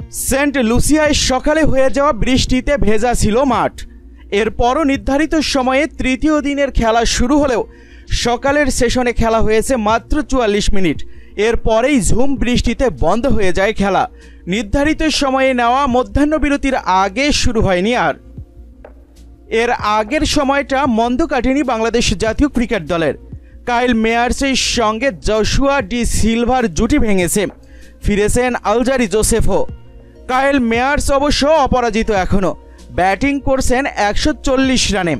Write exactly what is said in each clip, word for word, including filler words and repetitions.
Saint লুসিয়ায় সকালে হয়ে যাওয়া বৃষ্টিতে ভেজা ছিল মাঠ। এরপরও নির্ধারিত সময়ে তৃতীয় দিনের খেলা শুরু হলেও সকালের সেশনে খেলা হয়েছে মাত্র চুয়াল্লিশ মিনিট। এরপরেই ঝুম বৃষ্টিতে বন্ধ হয়ে যায় খেলা। নির্ধারিত সময়ে নেওয়া মধ্যাহ্ন বিরতির আগে শুরু হয়নি আর। এর আগের সময়টা মন্দ কাটেনি বাংলাদেশ জাতীয় ক্রিকেট দলের। কাইল মেয়ার্সের সঙ্গে জশুয়া ডি সিলভার জুটি ভেঙেছে, ফিরেছেন আলজারি জোসেফও। কাইল মেয়ার্স অবশ্য অপরাজিত এখনও, ব্যাটিং করছেন একশো চল্লিশ রানে।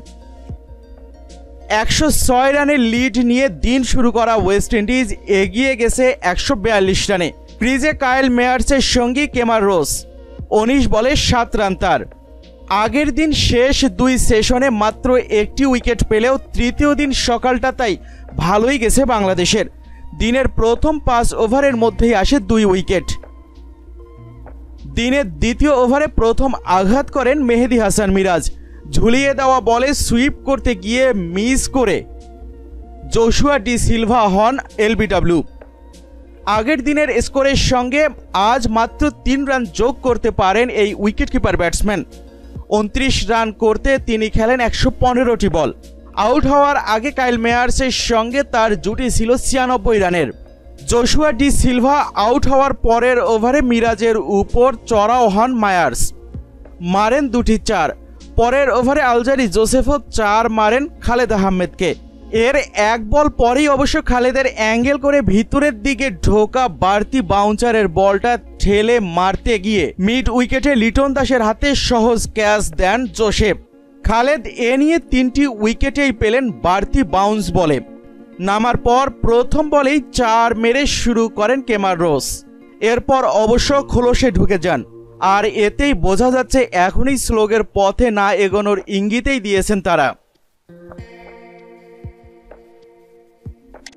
একশো ছয় রানের লিড নিয়ে দিন শুরু করা ওয়েস্ট ইন্ডিজ এগিয়ে গেছে একশো বিয়াল্লিশ রানে। ক্রিজে কাইল মেয়ার্সের সঙ্গী কেমার রোস, উনিশ বলে সাত রান তার। আগের দিন শেষ দুই সেশনে মাত্র একটি উইকেট পেলেও তৃতীয় দিন সকালটা তাই ভালোই গেছে বাংলাদেশের। দিনের প্রথম পাঁচ ওভারের মধ্যেই আসে দুই উইকেট। দিনের দ্বিতীয় ওভারে প্রথম আঘাত করেন মেহেদী হাসান মিরাজ। ঝুলিয়ে দেওয়া বলে সুইপ করতে গিয়ে মিস করে জশুয়া ডি সিলভা হন এলবিডব্লিউ। আগের দিনের স্কোরের সঙ্গে আজ মাত্র তিন রান যোগ করতে পারেন এই উইকেটকিপার ব্যাটসম্যান। উনত্রিশ রান করতে তিনি খেলেন একশো পনেরোটি বল। আউট হওয়ার আগে কাইল মেয়ার্সের সঙ্গে তার জুটি ছিল ছিয়ানব্বই রানের। জশুয়া ডি সিলভা আউট হওয়ার পরের ওভারে মিরাজের উপর চড়াও হন মায়ার্স, মারেন দুটি চার। পরের ওভারে আলজারি জোসেফও চার মারেন খালেদ আহমেদকে। এর এক বল পরেই অবশ্য খালেদের অ্যাঙ্গেল করে ভিতরের দিকে ঢোকা বাড়তি বাউন্সারের বলটা ঠেলে মারতে গিয়ে মিড উইকেটে লিটন দাসের হাতে সহজ ক্যাচ দেন জোসেফ। খালেদ এ নিয়ে তিনটি উইকেটেই পেলেন বাড়তি বাউন্স বলে। নামার পর প্রথম বলেই চার মেরে শুরু করেন কেমার রোস। এরপর অবশ্য খোলসে ঢুকে যান, আর এতেই বোঝা যাচ্ছে এখনই স্লোগের পথে না এগোনোর ইঙ্গিতেই দিয়েছেন তারা।